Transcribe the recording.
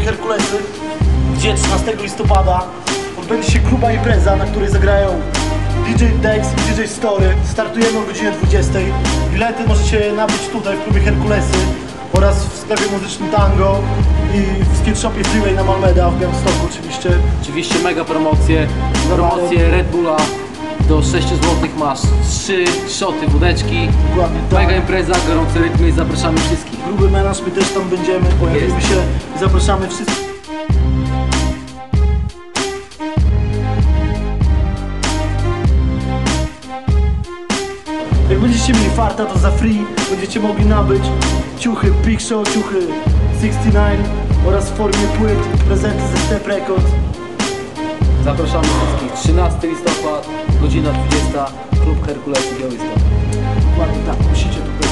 Herkulesy, gdzie 13 listopada odbędzie się gruba impreza, na której zagrają DJ Dex i DJ Story. Startujemy o godzinie 20. Bilety możecie nabyć tutaj w klubie Herkulesy oraz w sklepie muzycznym Tango i w skate shopie Freeway na Malmeda w Białymstoku oczywiście. Oczywiście mega promocje Red Bulla. Do 6 zł masz 3 szoty wódeczki. Dokładnie tak. Mega impreza, gorące rytmy i zapraszamy wszystkich. Gruby melanż, my też tam będziemy, pojawimy się i zapraszamy wszystkich. Jak będziecie mieli farta, to za free będziecie mogli nabyć ciuchy Big Show, ciuchy 69 oraz w formie płyt prezenty ze Step Records. Zapraszamy wszystkich. 13 listopad, godzina 20, klub Herkulesy Białystok. Dokładnie tak, musicie tu